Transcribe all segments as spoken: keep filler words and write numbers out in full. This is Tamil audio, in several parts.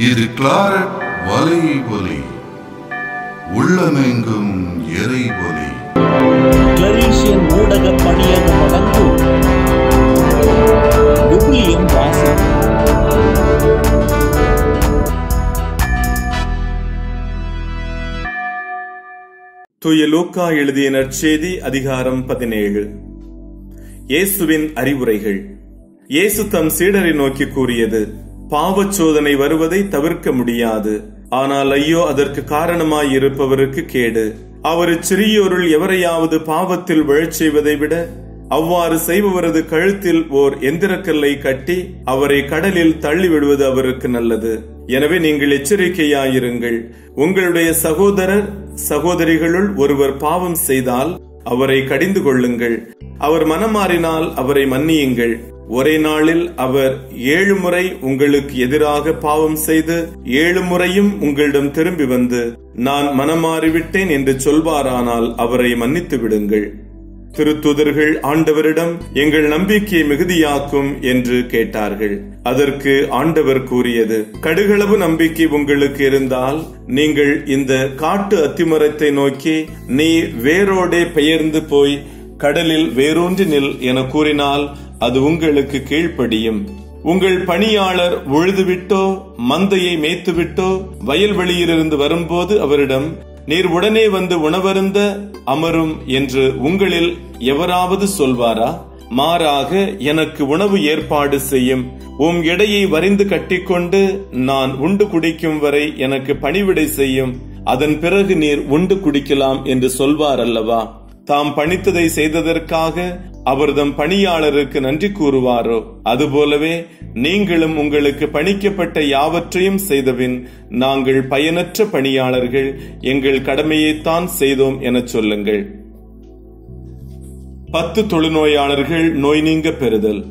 இது கிளாரட் வலை ஒலி, உள்ளமெங்கும் எரை ஒலி. கிளரீஷியன் ஊடக பணியகம் வழங்கும் விவிலியம் வாசகம். தூய லூக்கா எழுதிய நற்செய்தி அதிகாரம் பதினேழு. இயேசுவின் அறிவுரைகள். இயேசு தம் சீடரை நோக்கி கூறியது: பாவச் சோதனை வருவதை தவிர்க்க முடியாது, ஆனால் ஐயோ அதற்கு காரணமாயிருப்பவருக்கு கேடு. அவர் சிறியோருள் எவரையாவது பாவத்தில் விழச் செய்வதை விட அவ்வாறு செய்பவரது கழுத்தில் ஓர் எந்திரக்கல்லை கட்டி அவரை கடலில் தள்ளிவிடுவது அவருக்கு நல்லது. எனவே நீங்கள் எச்சரிக்கையாயிருங்கள். உங்களுடைய சகோதரர் சகோதரிகளுள் ஒருவர் பாவம் செய்தால் அவரை கடிந்து கொள்ளுங்கள். அவர் மனமாறினால் அவரை மன்னியுங்கள். ஒரே நாளில் அவர் ஏழு முறை உங்களுக்கு எதிராக பாவம் செய்து ஏழு முறையும் உங்களிடம் திரும்பி வந்து நான் மனமாறிவிட்டேன் என்று சொல்வாரானால் அவரை மன்னித்து விடுங்கள். திருத்தூதர்கள் ஆண்டவரிடம் எங்கள் நம்பிக்கையை மிகுதியாக்கும் என்று கேட்டார்கள். அதற்கு ஆண்டவர் கூறியது: கடுகளவு நம்பிக்கை உங்களுக்கு இருந்தால் நீங்கள் இந்த காட்டு அத்திமரத்தை நோக்கி நீ வேரோடே பெயர்ந்து போய் கடலில் வேரூன்றி நில் என கூறினால் அது உங்களுக்கு கீழ்ப்படியும். உங்கள் பணியாளர் உழுதுவிட்டோ மந்தையை மேய்த்துவிட்டோ வயல்வெளியிலிருந்து வரும்போது அவரிடம் நீர் உடனே வந்து உணவருந்த அமரும் என்று உங்களில் எவராவது சொல்வாரா? மாறாக எனக்கு உணவு ஏற்பாடு செய்யும், உம் எடையை வரிந்து கட்டிக்கொண்டு நான் உண்டு குடிக்கும் வரை எனக்கு பணிவிடை செய்யும், அதன் பிறகு நீர் உண்டு குடிக்கலாம் என்று சொல்வார் அல்லவா? தாம் பணித்ததை செய்ததற்காக அவர்தம் பணியாளருக்கு நன்றி கூறுவாரோ? அதுபோலவே நீங்களும் உங்களுக்கு பணிக்கப்பட்ட யாவற்றையும் செய்தபின் நாங்கள் பயனற்ற பணியாளர்கள், எங்கள் கடமையைத்தான் செய்தோம் என சொல்லுங்கள். பத்து தொழுநோயாளர்கள் நோய் நீங்க பெறுதல்.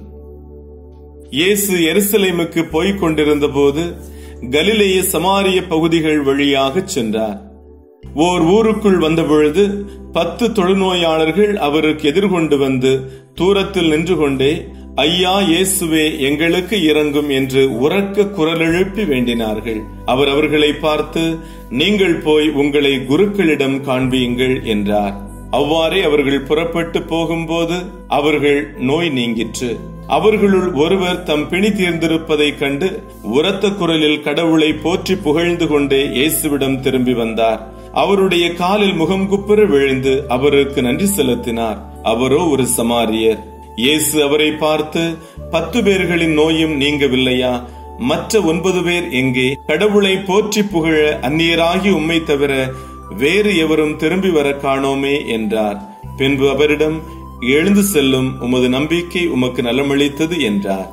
இயேசு எருசலேமுக்கு போய்க் கொண்டிருந்த போது கலிலேய சமாரிய பகுதிகள் வழியாக சென்றார். ஓர் ஊருக்குள் வந்த பொழுது பத்து தொழுநோயாளர்கள் அவருக்கு எதிர்கொண்டு வந்து தூரத்தில் நின்று கொண்டே, ஐயா இயேசுவே எங்களுக்கு இறங்கும் என்று உரக்க குரல் எழுப்பி வேண்டினார்கள். அவர் அவர்களை பார்த்து, நீங்கள் போய் உங்களை குருக்களிடம் காண்பியுங்கள் என்றார். அவ்வாறே அவர்கள் புறப்பட்டு போகும்போது அவர்கள் நோய் நீங்கிற்று. அவர்களுள் ஒருவர் தம் பிணி தீர்ந்திருப்பதை கண்டு உரத்த குரலில் கடவுளை போற்றி புகழ்ந்து கொண்டே இயேசுவிடம் திரும்பி வந்தார். அவருடைய காலில் முகம் குப்புற விழுந்து அவருக்கு நன்றி செலுத்தினார். அவரோ ஒரு சமாரியர். இயேசு அவரை பார்த்து, பத்து பேர்களின் நோயும் நீங்கவில்லையா? மற்ற ஒன்பது பேர் எங்கே? கடவுளை போற்றி புகழ அந்நியராகி உம்மை தவிர வேறு எவரும் திரும்பி வர காணோமே என்றார். பின்பு அவரிடம், எழுந்து செல்லும், உமது நம்பிக்கை உமக்கு நலமளித்தது என்றார்.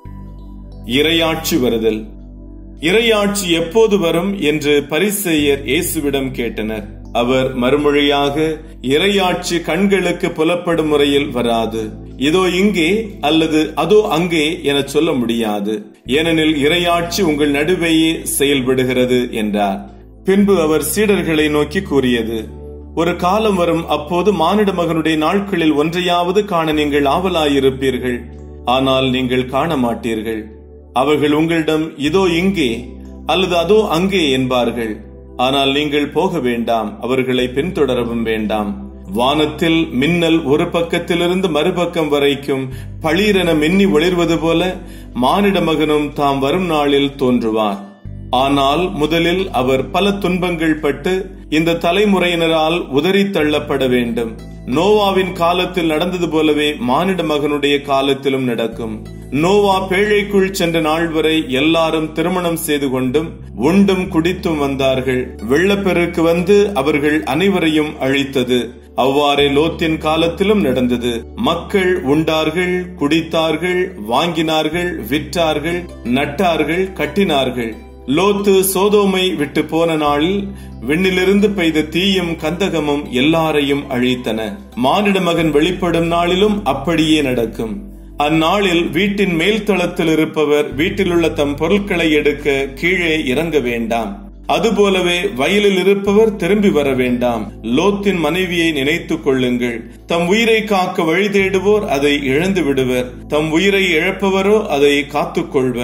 இறையாட்சி வருதல். இறையாட்சி எப்போது வரும் என்று பரிசேயர் இயேசுவிடம் கேட்டனர். அவர் மறுமொழியாக, இறையாட்சி கண்களுக்கு புலப்படும் முறையில் வராது, இதோ இங்கே அல்லது அதோ அங்கே என சொல்ல முடியாது, ஏனெனில் இறையாட்சி உங்கள் நடுவேயே செயல்படுகிறது என்றார். பின்பு அவர் சீடர்களை நோக்கி கூறியது: ஒரு காலம் வரும், அப்போது மானிட மகனுடைய நாட்களில் ஒன்றையாவது காண நீங்கள் ஆவலாயிருப்பீர்கள், ஆனால் நீங்கள் காண மாட்டீர்கள். அவர்கள் உங்களிடம் இதோ இங்கே அல்லது அதோ அங்கே என்பார்கள், ஆனால் நீங்கள் போக வேண்டாம், அவர்களை பின்தொடரவும் வேண்டாம். வானத்தில் மின்னல் ஒரு பக்கத்திலிருந்து மறுபக்கம் வரைக்கும் பளீரென மின்னி ஒளிர்வது போல மானிட மகனும் தாம் வரும் நாளில் தோன்றுவார். ஆனால் முதலில் அவர் பல துன்பங்கள் பட்டு இந்த தலைமுறையினரால் உதறி தள்ளப்பட வேண்டும். நோவாவின் காலத்தில் நடந்தது போலவே மானிட மகனுடைய காலத்திலும் நடக்கும். நோவா பேழைக்குள் சென்ற நாள் வரை எல்லாரும் திருமணம் செய்து கொண்டும் உண்டும் குடித்தும் வந்தார்கள். வெள்ளப்பெருக்கு வந்து அவர்கள் அனைவரையும் அழித்தது. அவ்வாறே லோத்தின் காலத்திலும் நடந்தது. மக்கள் உண்டார்கள், குடித்தார்கள், வாங்கினார்கள், விற்றார்கள், நட்டார்கள், கட்டினார்கள். லோத்து சோதோமை விட்டு போன நாளில் விண்ணிலிருந்து பெய்த தீயும் கந்தகமும் எல்லாரையும் அழித்தன. மானிட மகன் வெளிப்படும் நாளிலும் அப்படியே நடக்கும். அந்நாளில் வீட்டின் மேல் தளத்தில் இருப்பவர் வீட்டிலுள்ள தம் பொருட்களை எடுக்க கீழே இறங்க வேண்டாம். அதுபோலவே வயலில் இருப்பவர் திரும்பி வர வேண்டாம். லோத்தின் மனைவியை நினைத்துக் கொள்ளுங்கள். தம் உயிரை காக்க வழி தேடுவோர் அதை இழந்து விடுவர், தம் உயிரை இழப்பவரோ அதை காத்துக் கொள்வர்.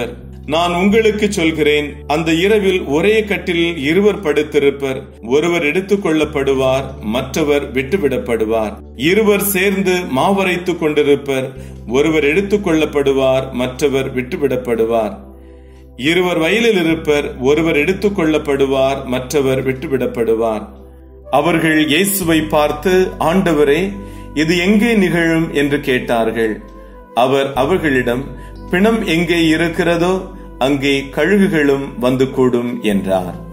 நான் உங்களுக்கு சொல்கிறேன், அந்த இரவில் ஒரே கட்டிலில் இருவர் படுத்திருப்பர். ஒருவர் எடுத்துக் கொள்ளப்படுவார், மற்றவர் விட்டுவிடப்படுவார். இருவர் சேர்ந்து மாவரைத்துக் கொண்டிருப்பர். ஒருவர் எடுத்துக் கொள்ளப்படுவார், மற்றவர் விட்டுவிடப்படுவார். இருவர் வயலில் இருப்பர். ஒருவர் எடுத்துக் கொள்ளப்படுவார், மற்றவர் விட்டுவிடப்படுவார். அவர்கள் இயேசுவை பார்த்து, ஆண்டவரே, இது எங்கே நிகழும் என்று கேட்டார்கள். அவர் அவர்களிடம், பிணம் எங்கே இருக்கிறதோ அங்கே கழுகுகளும் வந்து கூடும் என்றார்.